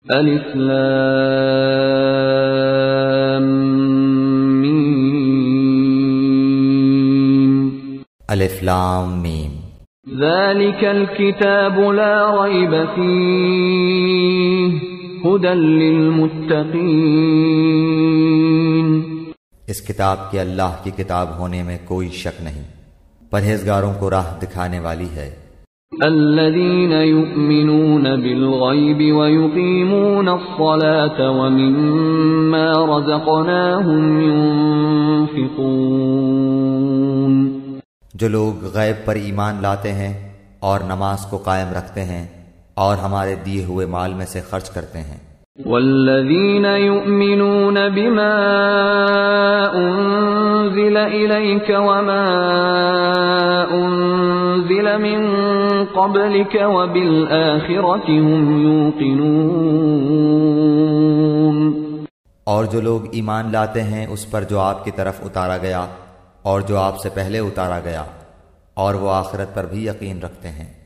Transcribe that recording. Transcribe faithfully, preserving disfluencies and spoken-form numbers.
الف لام میم الف لام میم ذلك الكتاب لا ريب فيه هدى للمتقين اس کتاب کے اللہ کی کتاب ہونے میں کوئی شک نہیں، پرہیزگاروں کو راہ دکھانے والی ہے۔ الذين يؤمنون بالغيب ويقيمون الصلاة ومما رزقناهم ينفقون جو لوگ غیب پر ایمان لاتے ہیں اور نماز کو قائم رکھتے ہیں اور ہمارے دیے ہوئے مال میں سے خرچ کرتے ہیں۔ والذین یؤمنون بما انزل الیک وما انزل من قبلک وبالآخرۃ هم یوقنون اور جو لوگ ایمان لاتے ہیں اس پر جو آپ کی طرف اتارا گیا اور جو آپ سے پہلے اتارا گیا، اور وہ آخرت پر بھی یقین رکھتے ہیں۔